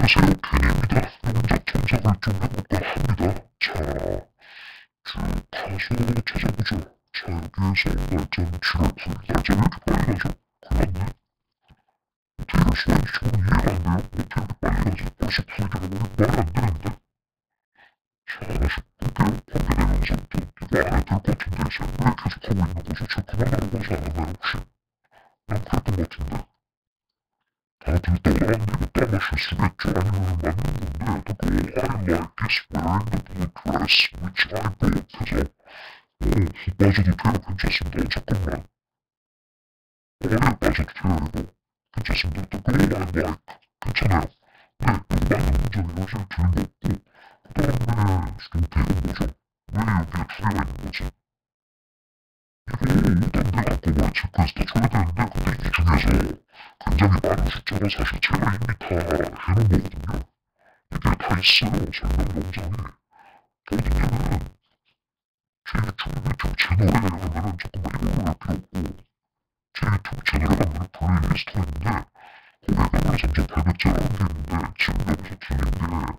안녕하세요, 캔입니다. 혼자 탐색을 좀 해볼까 합니다. 자, 쭉 가서 찾아보죠. 자, 여기에서 날짜는 7월 9일. 날짜 왜 이렇게 빨리 가죠? 큰일 났네. 어떻게 이럴 수가 있지? 저는 이해가 안 돼요. 어떻게 이렇게 빨리 가지? 벌써 9일이라고 말이 안 되는데. 자, 하나씩 볼게요. 관계대명사부터. 이거 안 해도 될 것 같은데, 이제. 왜 계속 하고 있는 거죠? 제가 그만하라고 하지 않았나요, 혹시? 그냥 그랬던 것 같은데. 다들 떠나는 이거 아마 실수겠죠? 아니면 맞는 건데, 그거 I like this wearing the blue dress which I bought 해서 빠져도 돼요. 괜찮습니다. 잠깐만. 네, 빠져도 돼요, 이거. 괜찮습니다. 그거 I like. 괜찮아요. 네, 이거 맞는 문제네요. 사실 틀린 거 없고. 그 다음에 수동태 이건 뭐죠? 왜 여기에 두 개가 있는 거지? 이거 일단 내가 아까 뭐 체크해서 다 줘야 되는데, 근데 이 중에서 굉장히 많은 숫자가 사실 제가 이미 다 해놓은 거거든요. 이게 다 있어요, 설명 영상이. 어디냐면, 제 유튜브 채널에 가면은, 잠깐만 이걸로 할 필요 없고, 제 유튜브 채널에 가면은 플레이리스트가 있는데, 거기에 가면 3800제라는 게 있는데, 지금 여기서 틀린 게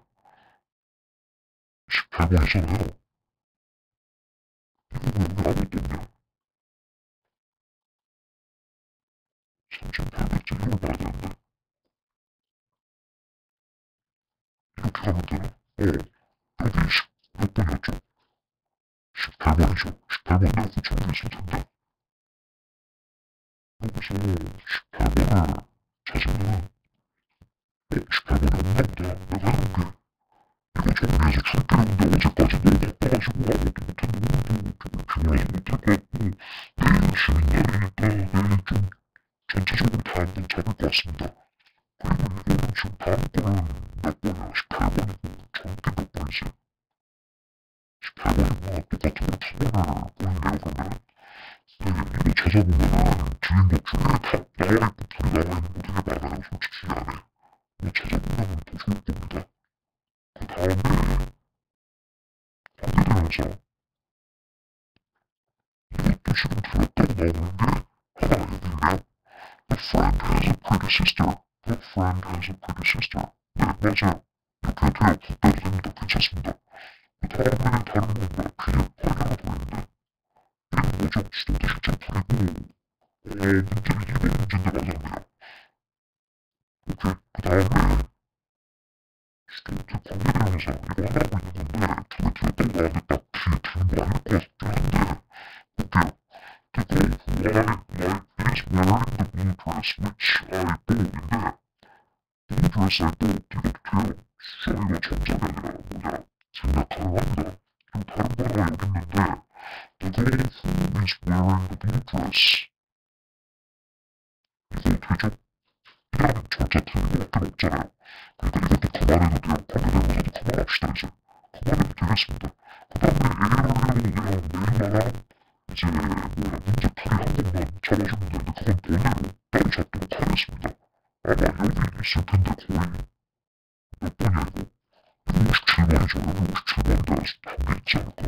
18번이잖아요. 이거 왜 여기 아무것도 없냐? 3800제 이걸 봐야 되는데, 이렇게 하면 되나? 여기 몇 번이었죠? 18번이죠. 18번 내가 고쳐놓은 게 있을 텐데. 여기서 18번을 찾으면 18번이 없나 보다. 내가 해놓은 게 이거 정리해서 줄게요. 근데 어제까지 너무 바빠가지고 아무것도 못했는데 오늘도 좀 피곤해서 못할 것 같고 내일 쉬는 날이니까 내일 좀 전체적으로 다 한번 잡을 것 같습니다. 그리고 이거는 지금 다음 거는 몇 번이야? 18번이고 정확히 몇 번이지? 18번이구나. 똑같은 거 두 번을 보이네요 그러면. 네, 이거 찾아보면은 틀린 것 중에 다 나와있고 불이 나와있는 거 되게 많아요. 솔직히 안에. 이거 찾아보면 더 좋을 겁니다. 그 다음에 관계대명사. 이것도 지금 틀렸다고 나오는 게 하나 여기 있네요. A friend has a pretty sister. A friend has a pretty sister. 네, 맞아요. 이렇게 해도 돼요. 그때도 됩니다. 괜찮습니다. 그 다음에 다른 건가? 그냥 파이 하나 더 있는데. 이건 뭐죠? 수동태 실전 풀이고, 문제는 2번 문제인데 맞았네요. 오케이. 그 다음에 수동태 관계대명사. 이거 하나 하고 있는 건데, 두 개 틀렸다고 나왔는데 딱히 틀린 거 아닐 것 같긴 한데, 볼게요. The girl who I like is wearing the blue dress which I bought인데 blue dress I bought 이것도 돼요. 수정이가 정답이 아니라 뭐냐 생략하려 합니다. 그리고 다른 단어가 여기 있는데 The girl who is wearing the blue dress 이거 되죠? 그냥 절대 틀린 거밖에 없잖아요. 그러니까 이것도 그만해도 돼요. 관계대명사도 그만합시다 이제. 그만해도 되겠습니다. 그 다음에 A를 그냥 메일마다 이제 뭐야 문제 풀이 한 번만 잡아주면 되는데 그건 뭐예요? 따로 잡도록 하겠습니다. 아마 여기 있을 텐데 거의 몇 번이야 이거? 57번이죠. 여기 57번인데 한 개 있지 않을까?